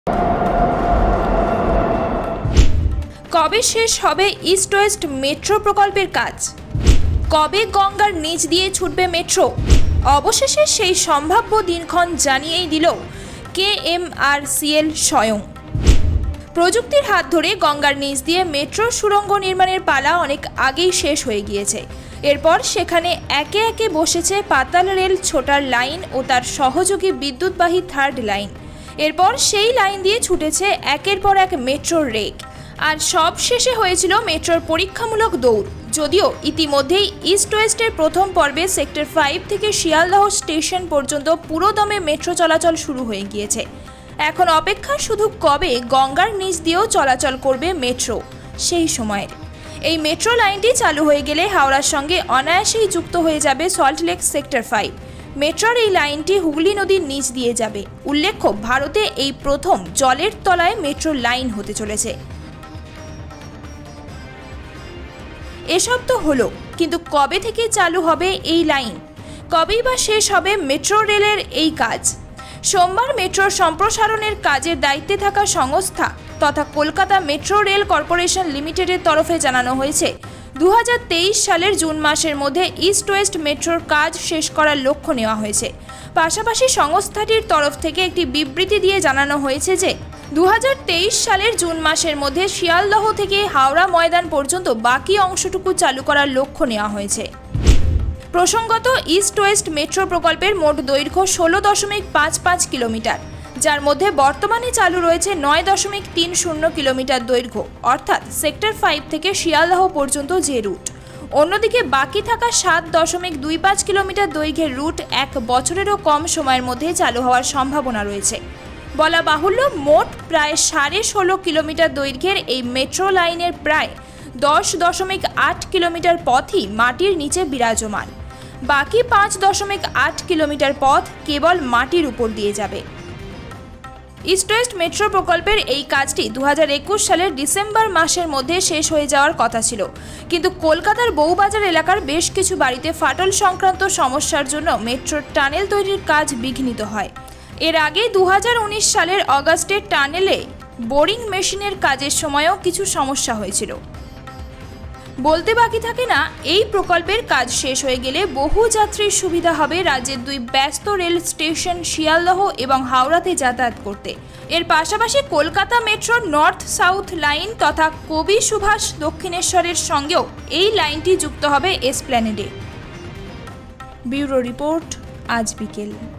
কবে শেষ হবে ইস্ট ওয়েস্ট মেট্রো প্রকল্পের কাজ? কবে গঙ্গার নিচ দিয়ে ছুটবে মেট্রো? অবশেষে সেই সম্ভাব্য দিনক্ষণ জানিয়েই দিল KMRCL স্বয়ং। প্রযুক্তির হাত ধরে গঙ্গার নিচ দিয়ে মেট্রো সুড়ঙ্গ নির্মাণের পালা অনেক আগেই শেষ হয়ে গিয়েছে। এরপর সেখানে একে একে বসেছে পাতাল রেল ছোটার লাইন ও তার সহযোগী বিদ্যুৎবাহী থার্ড লাইন। এরপর সেই লাইন দিয়ে ছুটেছে একের পর এক মেট্রোর রেক। আর সব শেষে হয়েছিল মেট্রোর পরীক্ষামূলক দৌড়। যদিও ইতিমধ্যেই ইস্ট ওয়েস্টের প্রথম পর্বে সেক্টর 5 থেকে শিয়ালদহ স্টেশন পর্যন্ত পুরোদমে মেট্রো চলাচল শুরু হয়ে গিয়েছে। এখন অপেক্ষা শুধু কবে গঙ্গার নিচ দিয়েও চলাচল করবে মেট্রো সেই সময়ের। এই মেট্রো লাইনটি চালু হয়ে গেলে হাওড়ার সঙ্গে অনায়াসেই যুক্ত হয়ে যাবে সল্টলেক সেক্টর 5। মেট্রোর এই লাইনটি হুগলি নদীর নিচ দিয়ে যাবে। উল্লেখ্য, ভারতে এই প্রথম জলের তলায় মেট্রো লাইন হতে চলেছে। এসব তো হলো, কিন্তু কবে থেকে চালু হবে এই লাইন? কবেই বা শেষ হবে মেট্রো রেলের এই কাজ? সোমবার মেট্রোর সম্প্রসারণের কাজের দায়িত্বে থাকা সংস্থা তথা কলকাতা মেট্রো রেল কর্পোরেশন লিমিটেডের তরফে জানানো হয়েছে 2023 সালের জুন মাসের মধ্যে ইস্ট ওয়েস্ট মেট্রোর কাজ শেষ করার লক্ষ্য নেওয়া হয়েছে। পাশাপাশি সংস্থাটির তরফ থেকে একটি বিবৃতি দিয়ে জানানো হয়েছে যে 2023 সালের জুন মাসের মধ্যে শিয়ালদহ থেকে হাওড়া ময়দান পর্যন্ত বাকি অংশটুকু চালু করার লক্ষ্য নেওয়া হয়েছে। প্রসঙ্গত, ইস্ট ওয়েস্ট মেট্রো প্রকল্পের মোট দৈর্ঘ্য 16.55 কিলোমিটার, যার মধ্যে বর্তমানে চালু রয়েছে 9.30 কিলোমিটার দৈর্ঘ্য, অর্থাৎ সেক্টর 5 থেকে শিয়ালদহ পর্যন্ত যে রুট। অন্যদিকে বাকি থাকা 7.25 কিলোমিটার দৈর্ঘ্যের রুট 1 বছরেরও কম সময়ের মধ্যে চালু হওয়ার সম্ভাবনা রয়েছে। বলা বাহুল্য, মোট প্রায় 16.5 কিলোমিটার দৈর্ঘ্যের এই মেট্রো লাইনের প্রায় 10.8 কিলোমিটার পথই মাটির নিচে বিরাজমান। বাকি 5.8 কিলোমিটার পথ কেবল মাটির উপর দিয়ে যাবে। ইস্ট ওয়েস্ট মেট্রো প্রকল্পের এই কাজটি 2021 সালের ডিসেম্বর মাসের মধ্যে শেষ হয়ে যাওয়ার কথা ছিল, কিন্তু কলকাতার বউবাজার এলাকার বেশ কিছু বাড়িতে ফাটল সংক্রান্ত সমস্যার জন্য মেট্রোর টানেল তৈরির কাজ বিঘ্নিত হয়। এর আগে 2019 সালের অগাস্টে টানেলে বোরিং মেশিনের কাজের সময়ও কিছু সমস্যা হয়েছিল। বলতে বাকি থাকে না, এই প্রকল্পের কাজ শেষ হয়ে গেলে বহু যাত্রীর সুবিধা হবে রাজ্যের দুই ব্যস্ত রেল স্টেশন শিয়ালদহ এবং হাওড়াতে যাতায়াত করতে। এর পাশাপাশি কলকাতা মেট্রোর নর্থ সাউথ লাইন তথা কবি সুভাষ দক্ষিণেশ্বরের সঙ্গেও এই লাইনটি যুক্ত হবে এসপ্ল্যানেডে। ব্যুরো রিপোর্ট, আজ বিকেল।